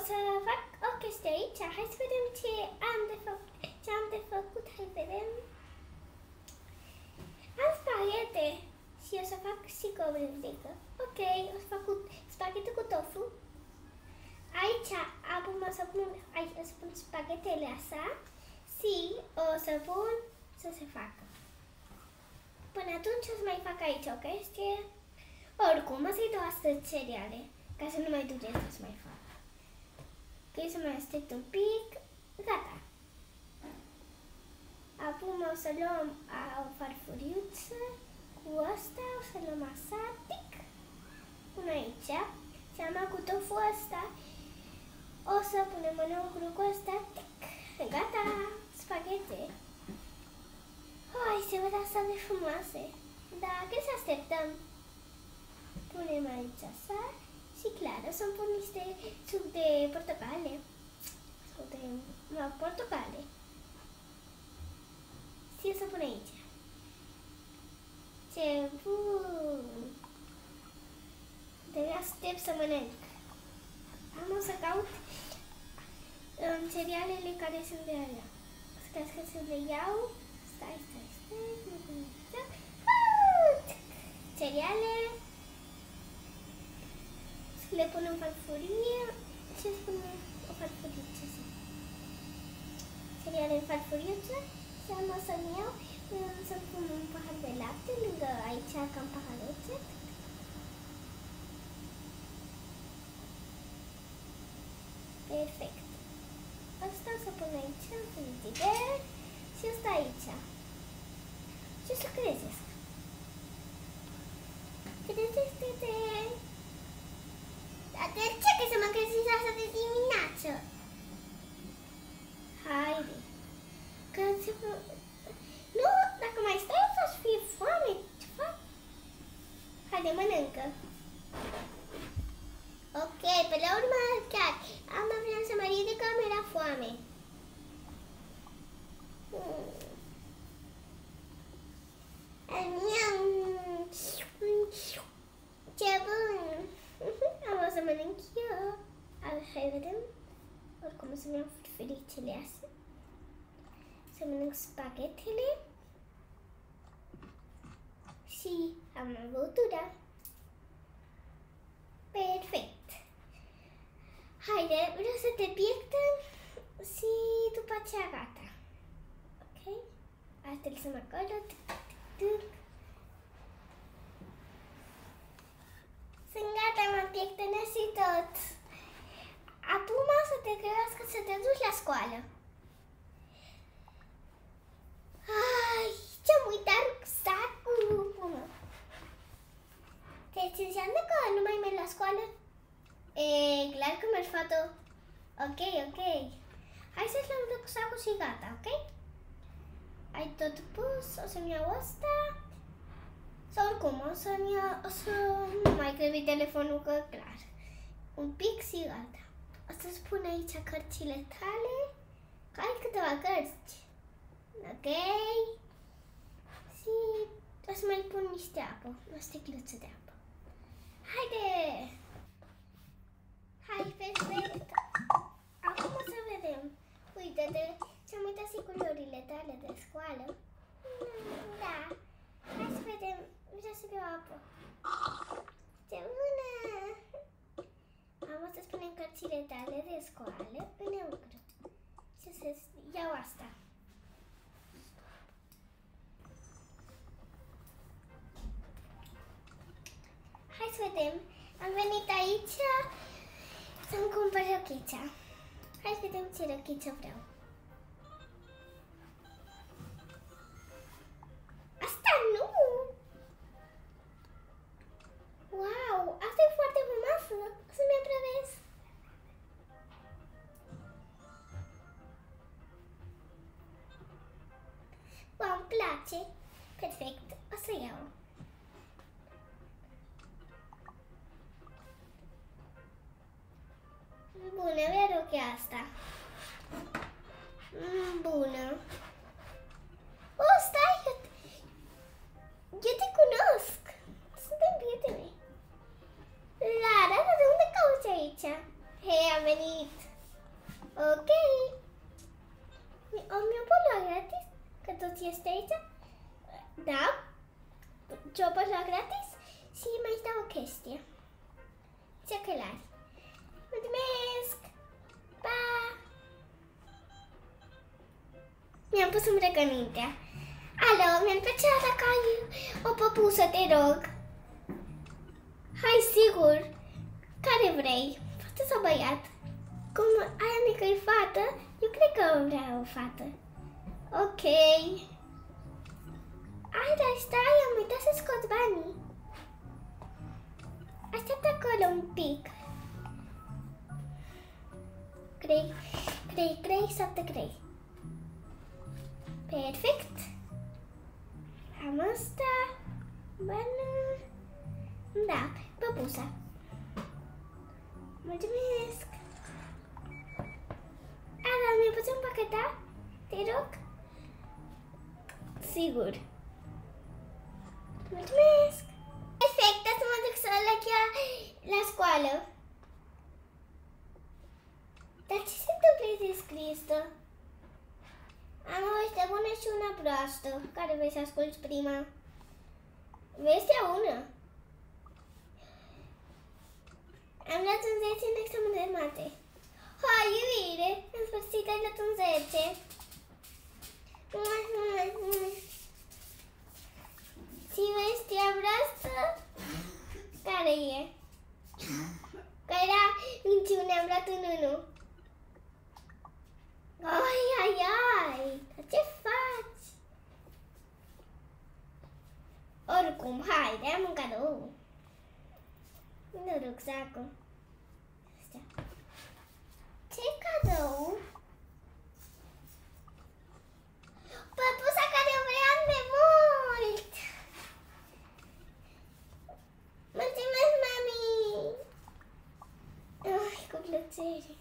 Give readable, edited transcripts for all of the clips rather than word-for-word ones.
să fac o chestie aici. Hai să vedem ce am de făcut. Hai să vedem. Am spaghete și o să fac și covrivlică. Ok, o să fac spaghete cu tofu. Aici acum o să pun spaghetele astea și o să pun să se facă. Până atunci o să mai fac aici o chestie. Oricum, o să-i dau astăzi cereale, ca să nu mai dureze să mai fac. Ok, să mai aștept un pic. Gata. Acum o să luăm o farfuriuță cu asta, o să luăm așa, tic, până aici. Seama cu tofu ăsta. O să punem înăuntru cu ăsta, tic, gata, spaghete. Hai, se văd asta de frumoase. Da, că să așteptăm. Punem aici așa și clar, o să-mi pun niște suc de portocale. Sau de portocale. Și o să pun aici. Ce bun! De aștept să mănânc. Am o să caut cerealele care sunt de alea. Să să le iau. Stai. Cereale. Să le pun în farfurie. Ce spun o farfuriță? Cereale în farfuriță. Și am o să-mi iau, să-mi pun un pahar de lapte lângă aici, ca în paharuțe. Perfect. Asta o să pun aici, în frigider, și asta aici. Și o să crezesc. Crezește-te! Dar de ce că să mă creziți asta de dimineață? Haide! Că nu, dacă mai stai o să-ți fie foame. Ce fac? Haide, mănâncă. Ok, pe la urmă chiar am vrut să mă ridic că mi-era foame. Ce bun! Am o să mănânc eu. Hai, vedem. Oricum o să-mi iau furfuricele astea. Să mănânc spaghetele și am băutura. Perfect. Haide, vreau să te piectăm și după aceea gata. Ok? Asta lăsăm acolo. Sunt gata, m-am piectănat și tot. Acum să te grăbească să te duci la școală. Ai, ce-am uitat rucsacul! Deci înseamnă că nu mai merg la școală? E, clar că mergi, fată. Ok. Hai să-ți luăm rucsacul și gata, ok? Ai tot pus, o să-mi iau ăsta. Sau oricum, o să nu mai trebuie telefonul, că clar. Un pic și gata. O să-ți pun aici cărțile tale. Că ai câteva cărți. Ok? Și o să mai pun niște apă, o sticluță de apă. Haide! Hai, perfect! Acum o să vedem. Uite-te, ți-am uitat și culorile tale de școală. Da. Hai să vedem. Vreau să beau apă. Ce bună! Am o să spunem cărțile tale de școală înăuntru. Și o să iau asta. Hai să vedem. Am venit aici să-mi cumpăr rochița. Hai să vedem ce rochiță vreau. Asta nu! Wow! Asta e foarte frumoasă! O să-mi aprobez! Wow, îmi place! Perfect! O să iau! Bună, vrea rochia asta. Bună. O, stai! Eu te cunosc! Suntem prieteni. Lara, dar de unde cauți aici? Hei, am venit! Ok! Mi-o pot lua gratis? Că tot este aici? Da? Ce-o pot lua gratis? Și mai dau o chestie. Ce ochelari. Mulțumesc! Pa! Mi-am pus îmbrăcămintea. Alo, mi-ar plăcea dacă ai o păpusă, te rog. Hai, sigur. Care vrei? Fată sau băiat? Cum aia mică e fată, eu cred că vreau o fată. Ok. Hai, dar stai, am uitat să scot banii. Așteaptă acolo un pic. Grei, 7 grei. Perfect. Am asta. Bună. Da, păpusa. Mulțumesc. Ada, mi-ai pus un pachet, da? Te rog? Sigur. Mulțumesc. Perfect, să mă duc să la școală. Dar ce se întâmplă de scrisă? Am o veste bună și una proastă. Care vrei să asculti prima? Vestea bună. Am luat un 10 în examen de mate. Hai, iubire! În sfârșit ai luat un 10. Și vestea proastă? Care e? Că era minciune, am luat un 1. Ai, ce faci? Oricum, haide, am un cadou. Nu rucsacul. Ce cadou? Păpusa care o vreau de mult! Mulțumesc, mami! Ai, cu plăcere!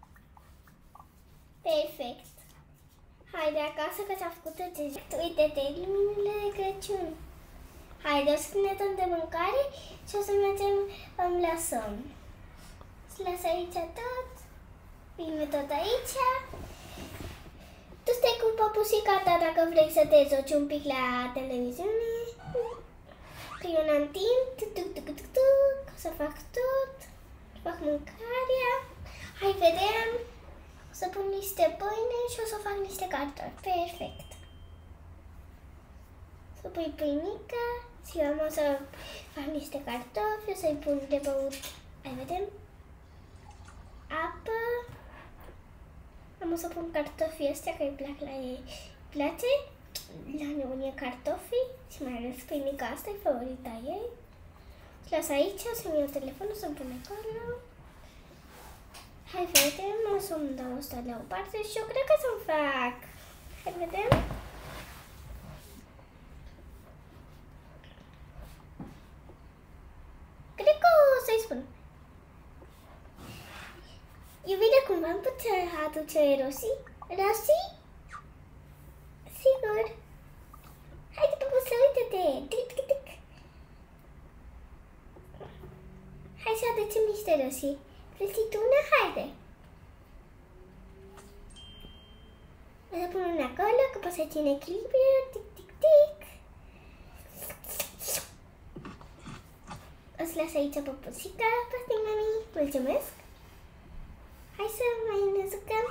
Perfect! Haide acasă că ți-a făcut exact. Uite-te, luminile de Crăciun. Haide, o să ne dăm de mâncare și o să mergem, îmi lăsăm. Să las aici tot. Bine tot aici. Tu stai cu păpușica ta dacă vrei să te joci un pic la televiziune. Că eu n-am timp. O să fac tot. Fac mâncarea. Hai, vedem. O să pun niște pâine și o să fac niște cartofi. Perfect. Să pui pâinică și eu o să fac niște cartofi. O să-i pun de băut. Hai, vedem. Apă. Am o să pun cartofii ăstea, că îi plac la ei. Place la nebunie cartofii și mai ales pâinica asta e favorita ei. Și las aici, o să-mi iau telefonul, să-mi pun acolo. Hai, vedem, o să-mi dau asta la o parte și eu cred că să-mi fac. Hai, vedem. Cred că o să-i spun. Iubire, cumva îmi putea aduce Rosie? Rosie? Sigur. Haide, păpuță, uite-te. Tic. Hai să aducem niște Rosie. Vrei tu una? Haide. O să pun una acolo, că poți să ține echilibru. Tic. O să las aici păpuțica. Pasting, mami. Mulțumesc. Hai să mai ne jucăm.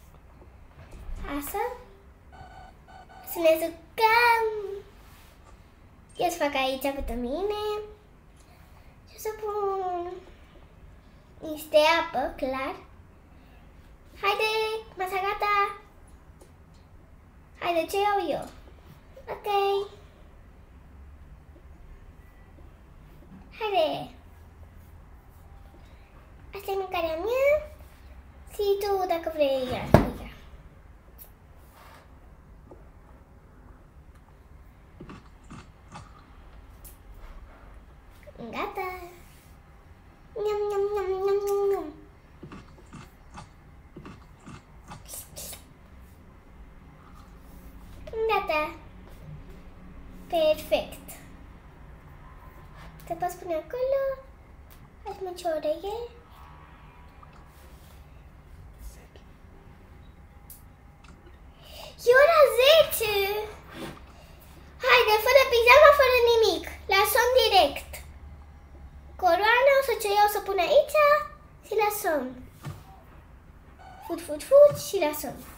Așa. Să ne jucăm. Eu să fac aici pentru mine. Și o să pun niște apă, clar. Haide, masa gata. Haide, ce iau eu? Ok. Haide. Asta e mâncarea mea. Și tu, dacă vrei, ia. Gata. Nham. Gata. Perfect. Te poți pune acolo. Hai, mă, ce oră e? o să pun aici și lăsăm. Fut și lăsăm.